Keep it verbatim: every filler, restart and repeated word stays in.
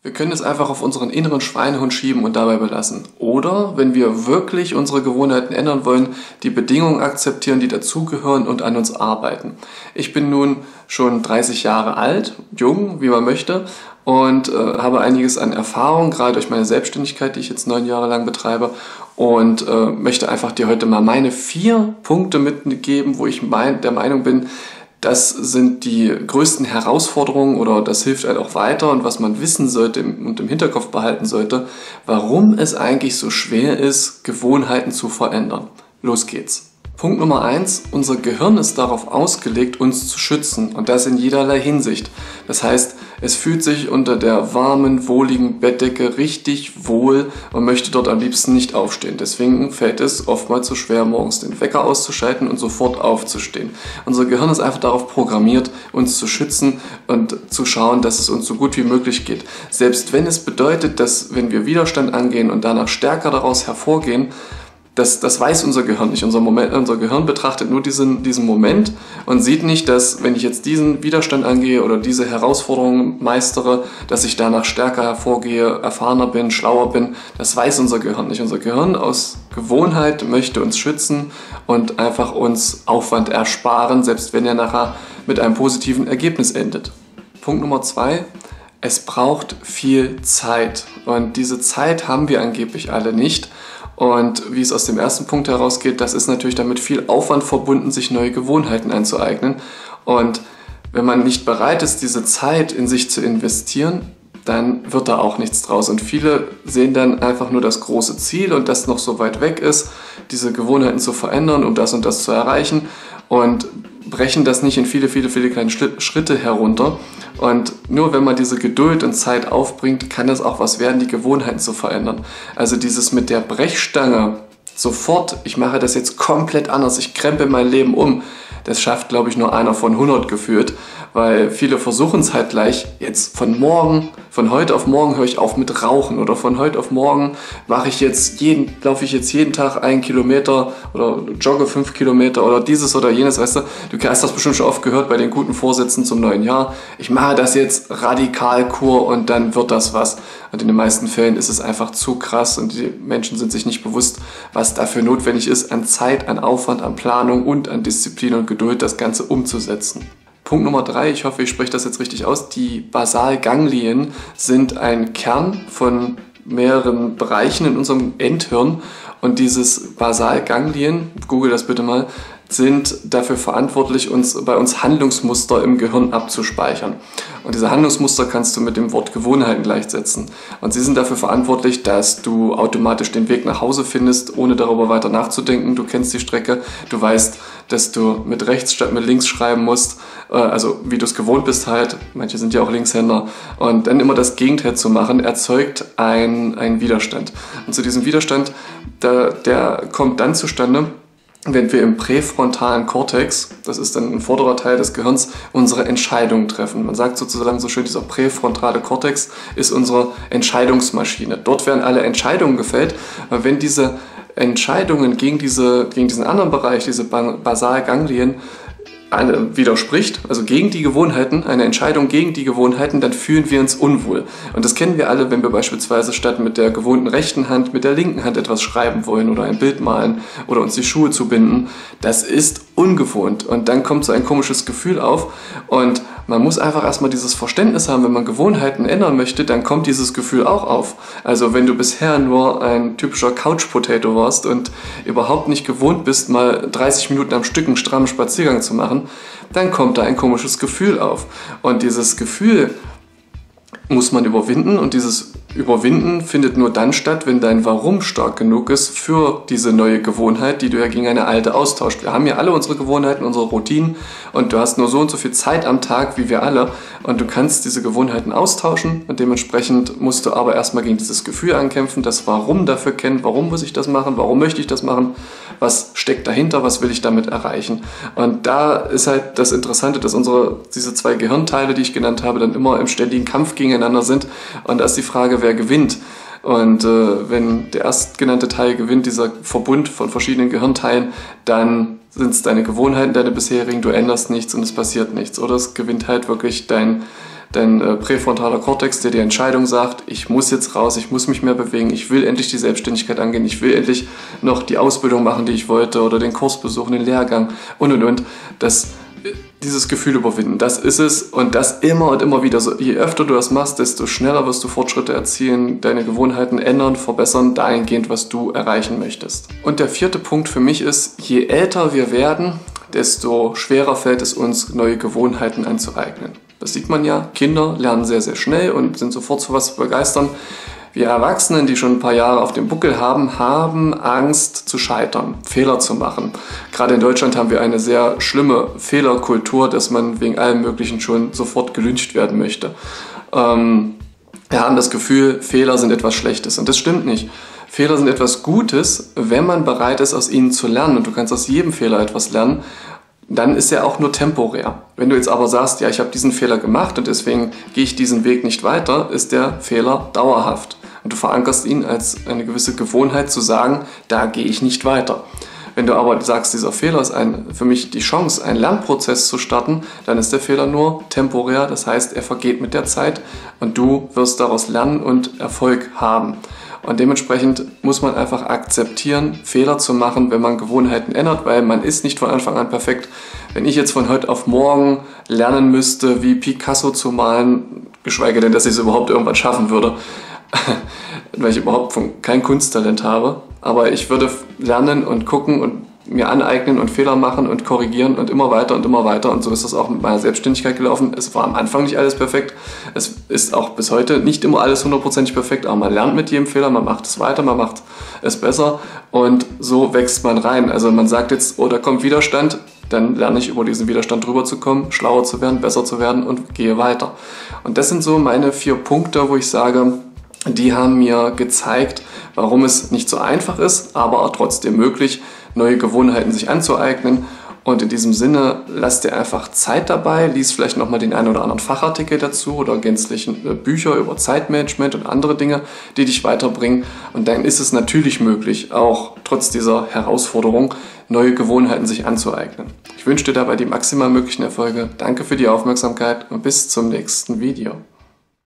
Wir können es einfach auf unseren inneren Schweinehund schieben und dabei belassen. Oder, wenn wir wirklich unsere Gewohnheiten ändern wollen, die Bedingungen akzeptieren, die dazugehören und an uns arbeiten. Ich bin nun schon dreißig Jahre alt, jung, wie man möchte, und äh, habe einiges an Erfahrung, gerade durch meine Selbstständigkeit, die ich jetzt neun Jahre lang betreibe, und äh, möchte einfach dir heute mal meine vier Punkte mitgeben, wo ich mein, der Meinung bin, das sind die größten Herausforderungen oder das hilft halt auch weiter und was man wissen sollte und im Hinterkopf behalten sollte, warum es eigentlich so schwer ist, Gewohnheiten zu verändern. Los geht's. Punkt Nummer eins, unser Gehirn ist darauf ausgelegt, uns zu schützen und das in jederlei Hinsicht. Das heißt, es fühlt sich unter der warmen, wohligen Bettdecke richtig wohl und möchte dort am liebsten nicht aufstehen. Deswegen fällt es oftmals so schwer, morgens den Wecker auszuschalten und sofort aufzustehen. Unser Gehirn ist einfach darauf programmiert, uns zu schützen und zu schauen, dass es uns so gut wie möglich geht. Selbst wenn es bedeutet, dass wenn wir Widerstand angehen und danach stärker daraus hervorgehen, Das, das weiß unser Gehirn nicht. Unser, Moment, unser Gehirn betrachtet nur diesen, diesen Moment und sieht nicht, dass wenn ich jetzt diesen Widerstand angehe oder diese Herausforderung meistere, dass ich danach stärker hervorgehe, erfahrener bin, schlauer bin. Das weiß unser Gehirn nicht. Unser Gehirn aus Gewohnheit möchte uns schützen und einfach uns Aufwand ersparen, selbst wenn er nachher mit einem positiven Ergebnis endet. Punkt Nummer zwei. Es braucht viel Zeit und diese Zeit haben wir angeblich alle nicht. Und wie es aus dem ersten Punkt herausgeht, das ist natürlich damit viel Aufwand verbunden, sich neue Gewohnheiten anzueignen. Und wenn man nicht bereit ist, diese Zeit in sich zu investieren, dann wird da auch nichts draus. Und viele sehen dann einfach nur das große Ziel und das noch so weit weg ist, diese Gewohnheiten zu verändern, um das und das zu erreichen und brechen das nicht in viele, viele, viele kleine Schritte herunter. Und nur wenn man diese Geduld und Zeit aufbringt, kann es auch was werden, die Gewohnheiten zu verändern. Also dieses mit der Brechstange sofort, ich mache das jetzt komplett anders, ich krempel mein Leben um, das schafft, glaube ich, nur einer von hundert gefühlt, weil viele versuchen es halt gleich, jetzt von morgen, von heute auf morgen höre ich auf mit Rauchen oder von heute auf morgen mache ich jetzt jeden, laufe ich jetzt jeden Tag einen Kilometer oder jogge fünf Kilometer oder dieses oder jenes, weißt du, du hast das bestimmt schon oft gehört bei den guten Vorsätzen zum neuen Jahr, ich mache das jetzt radikal Kur und dann wird das was. Und in den meisten Fällen ist es einfach zu krass und die Menschen sind sich nicht bewusst, was dafür notwendig ist, an Zeit, an Aufwand, an Planung und an Disziplin und Geduld, das Ganze umzusetzen. Punkt Nummer drei, ich hoffe, ich spreche das jetzt richtig aus, die Basalganglien sind ein Kern von mehreren Bereichen in unserem Endhirn und dieses Basalganglien, google das bitte mal, sind dafür verantwortlich, uns bei uns Handlungsmuster im Gehirn abzuspeichern. Und diese Handlungsmuster kannst du mit dem Wort Gewohnheiten gleichsetzen. Und sie sind dafür verantwortlich, dass du automatisch den Weg nach Hause findest, ohne darüber weiter nachzudenken. Du kennst die Strecke, du weißt, dass du mit rechts statt mit links schreiben musst, also wie du es gewohnt bist halt, manche sind ja auch Linkshänder, und dann immer das Gegenteil zu machen, erzeugt ein, einen Widerstand. Und zu diesem Widerstand, der, der kommt dann zustande, wenn wir im präfrontalen Kortex, das ist dann ein vorderer Teil des Gehirns, unsere Entscheidungen treffen. Man sagt sozusagen so schön, dieser präfrontale Kortex ist unsere Entscheidungsmaschine. Dort werden alle Entscheidungen gefällt. Wenn diese Entscheidungen gegen, diese, gegen diesen anderen Bereich, diese Basalganglien, widerspricht, also gegen die Gewohnheiten, eine Entscheidung gegen die Gewohnheiten, dann fühlen wir uns unwohl. Und das kennen wir alle, wenn wir beispielsweise statt mit der gewohnten rechten Hand mit der linken Hand etwas schreiben wollen oder ein Bild malen oder uns die Schuhe zubinden. Das ist ungewohnt und dann kommt so ein komisches Gefühl auf und man muss einfach erstmal dieses Verständnis haben, wenn man Gewohnheiten ändern möchte, dann kommt dieses Gefühl auch auf. Also wenn du bisher nur ein typischer Couch-Potato warst und überhaupt nicht gewohnt bist, mal dreißig Minuten am Stück einen strammen Spaziergang zu machen, dann kommt da ein komisches Gefühl auf. Und dieses Gefühl muss man überwinden und dieses Überwinden findet nur dann statt, wenn dein Warum stark genug ist für diese neue Gewohnheit, die du ja gegen eine alte austauscht. Wir haben ja alle unsere Gewohnheiten, unsere Routinen und du hast nur so und so viel Zeit am Tag wie wir alle und du kannst diese Gewohnheiten austauschen und dementsprechend musst du aber erstmal gegen dieses Gefühl ankämpfen, das Warum dafür kennen, warum muss ich das machen, warum möchte ich das machen, was steckt dahinter, was will ich damit erreichen. Und da ist halt das Interessante, dass unsere, diese zwei Gehirnteile, die ich genannt habe, dann immer im ständigen Kampf gegeneinander sind und da ist die Frage, wer gewinnt. Und äh, wenn der erstgenannte Teil gewinnt, dieser Verbund von verschiedenen Gehirnteilen, dann sind es deine Gewohnheiten, deine bisherigen, du änderst nichts und es passiert nichts. Oder es gewinnt halt wirklich dein, dein äh, präfrontaler Kortex, der die Entscheidung sagt, ich muss jetzt raus, ich muss mich mehr bewegen, ich will endlich die Selbstständigkeit angehen, ich will endlich noch die Ausbildung machen, die ich wollte oder den Kurs besuchen, den Lehrgang und und und. Das, dieses Gefühl überwinden, das ist es und das immer und immer wieder so. Je öfter du das machst, desto schneller wirst du Fortschritte erzielen, deine Gewohnheiten ändern, verbessern, dahingehend, was du erreichen möchtest. Und der vierte Punkt für mich ist, je älter wir werden, desto schwerer fällt es uns, neue Gewohnheiten anzueignen. Das sieht man ja, Kinder lernen sehr, sehr schnell und sind sofort für was zu begeistern. Wir Erwachsenen, die schon ein paar Jahre auf dem Buckel haben, haben Angst zu scheitern, Fehler zu machen. Gerade in Deutschland haben wir eine sehr schlimme Fehlerkultur, dass man wegen allem Möglichen schon sofort gelyncht werden möchte. Ähm, wir haben das Gefühl, Fehler sind etwas Schlechtes und das stimmt nicht. Fehler sind etwas Gutes, wenn man bereit ist, aus ihnen zu lernen und du kannst aus jedem Fehler etwas lernen. Dann ist er auch nur temporär. Wenn du jetzt aber sagst, ja, ich habe diesen Fehler gemacht und deswegen gehe ich diesen Weg nicht weiter, ist der Fehler dauerhaft. Und du verankerst ihn als eine gewisse Gewohnheit zu sagen, da gehe ich nicht weiter. Wenn du aber sagst, dieser Fehler ist ein, für mich die Chance, einen Lernprozess zu starten, dann ist der Fehler nur temporär. Das heißt, er vergeht mit der Zeit und du wirst daraus lernen und Erfolg haben. Und dementsprechend muss man einfach akzeptieren, Fehler zu machen, wenn man Gewohnheiten ändert, weil man ist nicht von Anfang an perfekt. Wenn ich jetzt von heute auf morgen lernen müsste, wie Picasso zu malen, geschweige denn, dass ich es überhaupt irgendwann schaffen würde, weil ich überhaupt kein Kunsttalent habe, aber ich würde lernen und gucken und mir aneignen und Fehler machen und korrigieren und immer weiter und immer weiter und so ist das auch mit meiner Selbstständigkeit gelaufen. Es war am Anfang nicht alles perfekt, es ist auch bis heute nicht immer alles hundertprozentig perfekt, aber man lernt mit jedem Fehler, man macht es weiter, man macht es besser und so wächst man rein. Also man sagt jetzt, oh, da kommt Widerstand, dann lerne ich über diesen Widerstand drüber zu kommen, schlauer zu werden, besser zu werden und gehe weiter. Und das sind so meine vier Punkte, wo ich sage, die haben mir gezeigt, warum es nicht so einfach ist, aber trotzdem möglich, neue Gewohnheiten sich anzueignen. Und in diesem Sinne, lass dir einfach Zeit dabei, lies vielleicht nochmal den einen oder anderen Fachartikel dazu oder gänzlich Bücher über Zeitmanagement und andere Dinge, die dich weiterbringen. Und dann ist es natürlich möglich, auch trotz dieser Herausforderung, neue Gewohnheiten sich anzueignen. Ich wünsche dir dabei die maximal möglichen Erfolge. Danke für die Aufmerksamkeit und bis zum nächsten Video.